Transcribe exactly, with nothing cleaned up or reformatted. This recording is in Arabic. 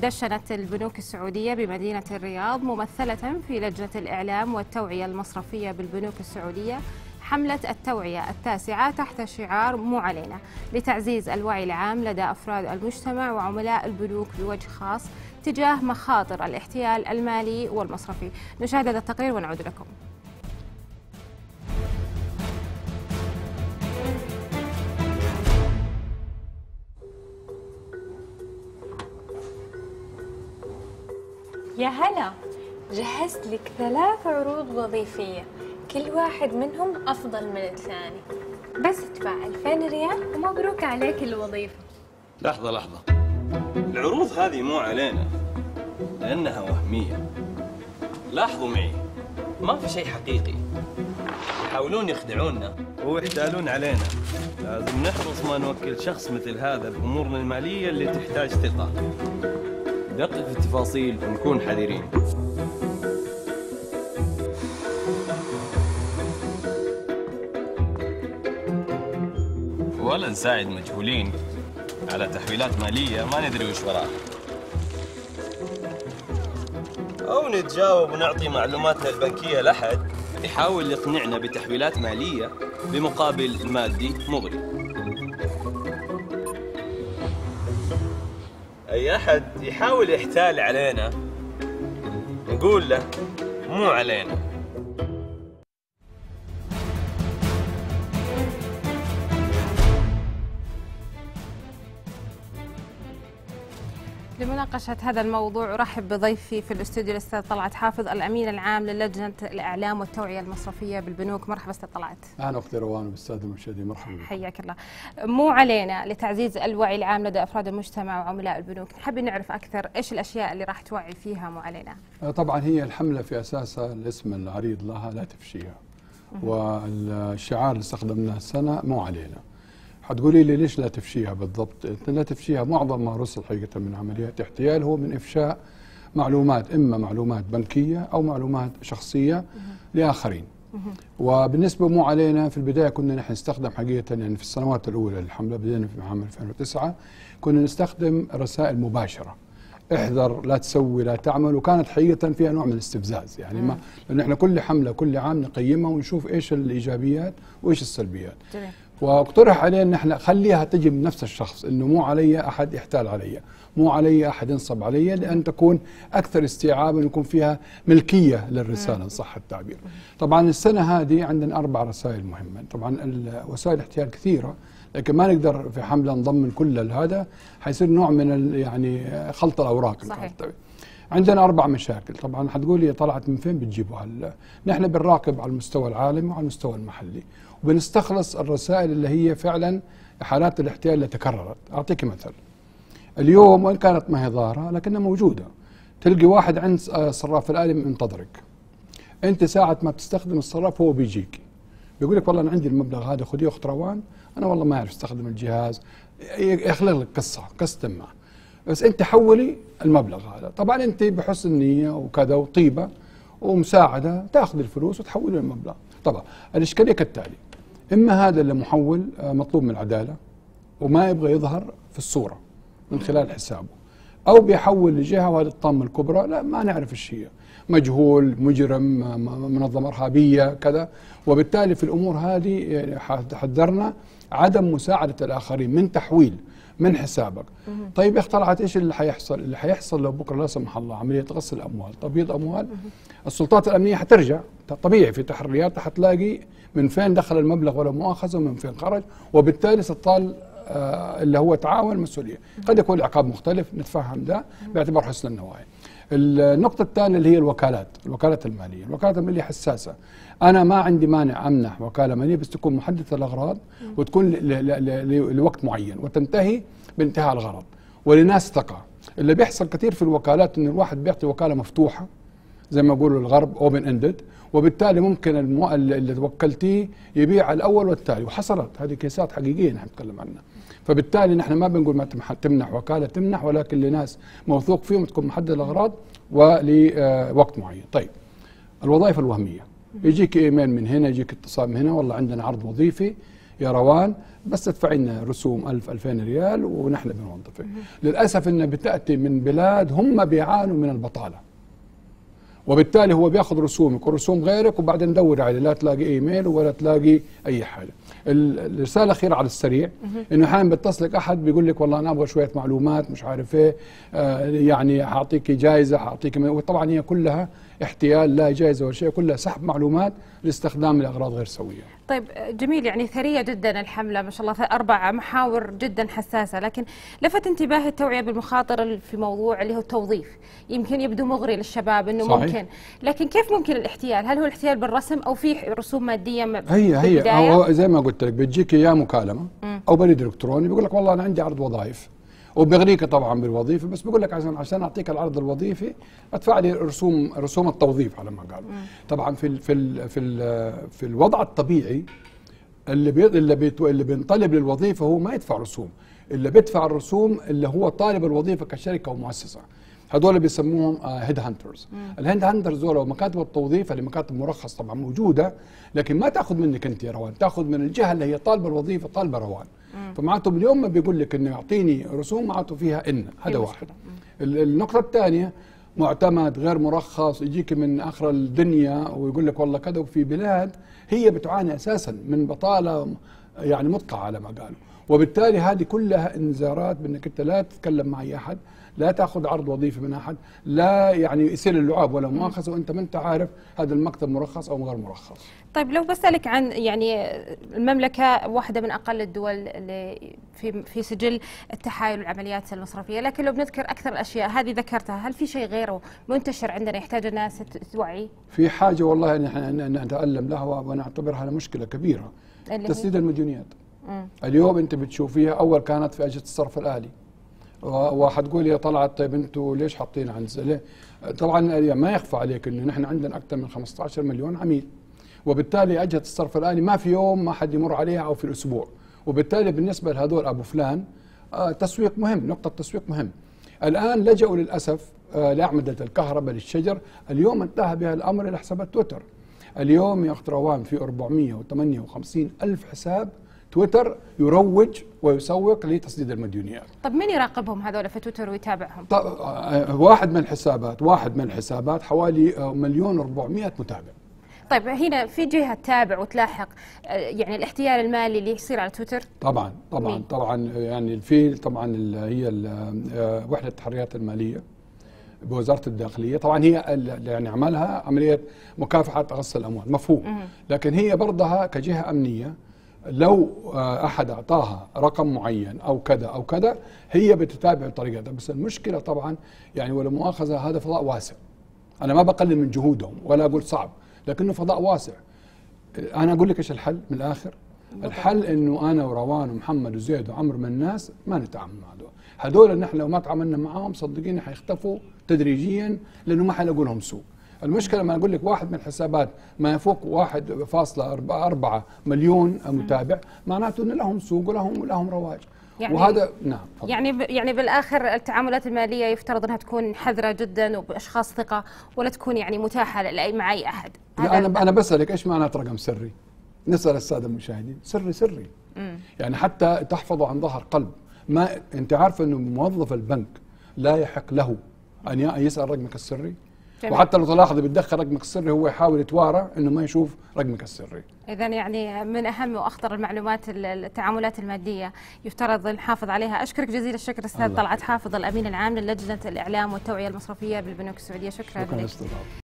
دشنت البنوك السعودية بمدينة الرياض ممثلة في لجنة الإعلام والتوعية المصرفية بالبنوك السعودية حملة التوعية التاسعة تحت شعار مو علينا لتعزيز الوعي العام لدى أفراد المجتمع وعملاء البنوك بوجه خاص تجاه مخاطر الاحتيال المالي والمصرفي. نشاهد هذا التقرير ونعود لكم. يا هلا، جهزت لك ثلاث عروض وظيفية كل واحد منهم أفضل من الثاني، بس ادفع ألفين ريال ومبروك عليك الوظيفة. لحظة لحظة، العروض هذه مو علينا لأنها وهمية. لاحظوا معي، ما في شيء حقيقي، يحاولون يخدعونا ويحتالون علينا. لازم نحرص ما نوكل شخص مثل هذا بأمورنا المالية اللي تحتاج ثقة. ندقق في التفاصيل ونكون حذرين. ولا نساعد مجهولين على تحويلات مالية ما ندري وش وراها، أو نتجاوب ونعطي معلوماتنا البنكية لأحد يحاول يقنعنا بتحويلات مالية بمقابل مادي مغري. أي أحد يحاول يحتال علينا نقول له مو علينا. لمناقشة هذا الموضوع أرحب بضيفي في الاستوديو الأستاذ طلعت حافظ، الأمين العام للجنة الإعلام والتوعية المصرفية بالبنوك. مرحبا أستاذ طلعت. أهلا أختي روان وبالسادة المشاهدين، مرحبا بكم. حياك الله. مو علينا لتعزيز الوعي العام لدى أفراد المجتمع وعملاء البنوك، نحب نعرف أكثر إيش الأشياء اللي راح توعي فيها مو علينا؟ طبعا هي الحملة في أساسها الاسم العريض لها لا تفشيها، والشعار اللي استخدمناه السنة مو علينا. حتقولي لي ليش لا تفشيها بالضبط؟ لا تفشيها معظم ما رسل حقيقة من عمليات احتيال هو من إفشاء معلومات، إما معلومات بنكية أو معلومات شخصية لآخرين. وبالنسبة مو علينا، في البداية كنا نحن نستخدم حقيقة، يعني في السنوات الأولى للحملة بدينا في عام ألفين وتسعة كنا نستخدم رسائل مباشرة، احذر لا تسوي لا تعمل، وكانت حقيقة فيها نوع من الاستفزاز. يعني ما لأن احنا كل حملة كل عام نقيمها ونشوف ايش الإيجابيات وايش السلبيات. جميل. واقترح علينا ان احنا خليها تجي من نفس الشخص، انه مو علي احد يحتال علي، مو علي احد ينصب علي، لان تكون اكثر استيعابا ويكون فيها ملكيه للرساله ان صح التعبير. طبعا السنه هذه عندنا اربع رسائل مهمه، طبعا وسائل الاحتيال كثيره لكن ما نقدر في حمله نضمن كل هذا، حيصير نوع من يعني خلط الاوراق. صحيح. عندنا اربع مشاكل. طبعا حتقولي طلعت من فين بتجيبوا هلا؟ نحن بنراقب على المستوى العالمي وعلى المستوى المحلي، وبنستخلص الرسائل اللي هي فعلا حالات الاحتيال اللي تكررت. اعطيك مثل، اليوم وان كانت ما هي ظاهره لكنها موجوده، تلقي واحد عند الصراف الآلي منتظرك، انت ساعه ما بتستخدم الصراف هو بيجيك بيقول لك والله انا عندي المبلغ هذا خذيه اخت روان، انا والله ما اعرف استخدم الجهاز، يخلق لك قصه قصه معه، بس انت حولي المبلغ هذا. طبعا انت بحسن نيه وكذا وطيبه ومساعده تاخذ الفلوس وتحولي المبلغ. طبعا الاشكاليه كالتالي، اما هذا اللي محول مطلوب من العداله وما يبغى يظهر في الصوره من خلال حسابه، او بيحول لجهه وهذه الطامه الكبرى لا ما نعرف ايش هي، مجهول، مجرم، منظمه ارهابيه كذا، وبالتالي في الامور هذه حذرنا عدم مساعده الاخرين من تحويل من حسابك. طيب يا اخ طلعت ايش اللي حيحصل؟ اللي حيحصل لو بكره لا سمح الله عمليه غسل اموال، تبييض اموال، السلطات الامنيه حترجع طبيعي في تحريات، حتلاقي من فين دخل المبلغ ولا مؤاخذه ومن فين خرج، وبالتالي ستطال آه اللي هو تعاون مسؤوليه. قد يكون العقاب مختلف، نتفهم ده باعتبار حسن النوايا. النقطة الثانية اللي هي الوكالات، الوكالات المالية، الوكالات المالية حساسة. أنا ما عندي مانع أمنح وكالة مالية بس تكون محددة الأغراض وتكون لوقت معين وتنتهي بانتهاء الغرض ولناس ثقة. اللي بيحصل كثير في الوكالات إن الواحد بيعطي وكالة مفتوحة زي ما يقولوا الغرب اوبن اندد، وبالتالي ممكن المو... اللي توكلتيه يبيع الاول والتالي، وحصلت هذه كيسات حقيقيه نحن نتكلم عنها. فبالتالي نحن ما بنقول ما تمنح وكاله، تمنح ولكن لناس موثوق فيهم تكون محدده الاغراض ولوقت معين. طيب الوظائف الوهميه، يجيك ايميل من هنا، يجيك اتصال من هنا، والله عندنا عرض وظيفي يا روان بس تدفعي لنا رسوم ألف ألفين ريال ونحن بنوظفك. للاسف انها بتاتي من بلاد هم بيعانوا من البطاله، وبالتالي هو بياخذ رسومك ورسوم غيرك وبعدين ندور عليه، لا تلاقي ايميل ولا تلاقي اي حاجه. الرساله الاخيره على السريع انه احيانا بيتصلك احد بيقول لك والله انا ابغى شويه معلومات مش عارف ايه، آه يعني حاعطيك جائزه حاعطيك، وطبعا هي كلها احتيال، لا جائزه ولا شيء، كلها سحب معلومات لاستخدام لاغراض غير سويه. طيب جميل، يعني ثريه جدا الحمله ما شاء الله، اربع محاور جدا حساسه، لكن لفت انتباهي التوعيه بالمخاطر في موضوع اللي هو التوظيف. يمكن يبدو مغري للشباب انه صحيح. ممكن، لكن كيف ممكن الاحتيال؟ هل هو الاحتيال بالرسم او في رسوم ماديه؟ هي هي أو زي ما قلت لك بتجيك يا مكالمه م. او بريد الكتروني بيقول لك والله انا عندي عرض وظائف، وبيغريك طبعا بالوظيفه، بس بيقول لك عشان عشان اعطيك العرض الوظيفي ادفع لي رسوم رسوم التوظيف على ما قالوا. طبعا في ال في ال في ال في الوضع الطبيعي اللي بي اللي بيت اللي بينطلب للوظيفه هو ما يدفع رسوم، اللي بيدفع الرسوم اللي هو طالب الوظيفه كشركه ومؤسسه، هذول بيسموهم هيد هانترز. الهيد هانترز دول مكاتب التوظيف اللي مكاتب مرخص طبعا موجوده، لكن ما تاخذ منك انت يا روان، تاخذ من الجهه اللي هي طالبه الوظيفه طالبه روان. فمعناته اليوم ما بيقول لك انه يعطيني رسوم معناته فيها ان هذا واحد. النقطه الثانيه معتمد غير مرخص يجيك من اخر الدنيا ويقول لك والله كذا، وفي بلاد هي بتعاني اساسا من بطاله يعني مدقعه على ما قالوا، وبالتالي هذه كلها انذارات بانك انت لا تتكلم مع اي احد، لا تاخذ عرض وظيفي من احد، لا يعني يصير اللعاب ولا مؤاخذه وانت ما انت عارف هذا المكتب مرخص او غير مرخص. طيب لو بسالك عن يعني المملكه واحده من اقل الدول اللي في في سجل التحايل والعمليات المصرفيه، لكن لو بنذكر اكثر الاشياء هذه ذكرتها، هل في شيء غيره منتشر عندنا يحتاج الناس توعي؟ في حاجه والله نحن نتالم لها ونعتبرها مشكله كبيره، تسديد المديونيات. مم. اليوم انت بتشوفيها، اول كانت في اجهزه الصرف الالي، وحتقول يا طلعت طيب انتوا ليش حاطين عند ليه؟ طبعا ما يخفى عليك انه نحن عندنا اكثر من خمسة عشر مليون عميل، وبالتالي اجهزه الصرف الالي ما في يوم ما حد يمر عليها او في الاسبوع، وبالتالي بالنسبه لهذول ابو فلان آه تسويق مهم، نقطه تسويق مهم. الان لجأوا للاسف آه لاعمده الكهرباء للشجر، اليوم انتهى بها الامر الى حسابات تويتر. اليوم يا اخت روان في أربعمئة وثمانية وخمسين ألف حساب تويتر يروج ويسوق لتسديد المديونيات. طب مين يراقبهم هذول في تويتر ويتابعهم؟ طب واحد من الحسابات واحد من الحسابات حوالي مليون وأربعمئة متابع. طيب هنا في جهه تتابع وتلاحق يعني الاحتيال المالي اللي يصير على تويتر؟ طبعا طبعا مين؟ طبعا يعني في طبعا ال هي ال وحده التحريات الماليه بوزاره الداخليه، طبعا هي يعني عملها عمليه مكافحه غسل الاموال مفهوم، لكن هي برضها كجهه امنيه لو احد اعطاها رقم معين او كذا او كذا هي بتتابع الطريقه ده. بس المشكله طبعا يعني ولا مؤاخذه هذا فضاء واسع، انا ما بقلل من جهودهم ولا اقول صعب، لكنه فضاء واسع. انا اقول لك ايش الحل من الاخر؟ الحل انه انا وروان ومحمد وزيد وعمر من الناس ما نتعامل مع هذول، هذول نحن لو ما تعاملنا معاهم صدقيني حيختفوا تدريجيا لانه ما حيلاقوا لهم سوق. المشكله لما اقول لك واحد من الحسابات ما يفوق واحد فاصلة أربعة مليون متابع، معناته ان لهم سوق ولهم لهم رواج. يعني وهذا نعم فضل. يعني ب يعني بالاخر التعاملات الماليه يفترض انها تكون حذره جدا وباشخاص ثقه، ولا تكون يعني متاحه لاي مع اي احد. لا انا انا بسالك ايش معنات رقم سري؟ نسال الساده المشاهدين، سري سري. مم. يعني حتى تحفظه عن ظهر قلب، ما انت عارفه انه موظف البنك لا يحق له ان يسال رقمك السري؟ جميل. وحتى لو تلاحظي بتدخل رقمك السري هو يحاول يتوارى انه ما يشوف رقمك السري. اذا يعني من اهم واخطر المعلومات التعاملات الماديه يفترض نحافظ عليها. اشكرك جزيل الشكر استاذ طلعت حافظ الامين العام للجنه الاعلام والتوعيه المصرفيه بالبنوك السعوديه، شكرا, شكرا لك.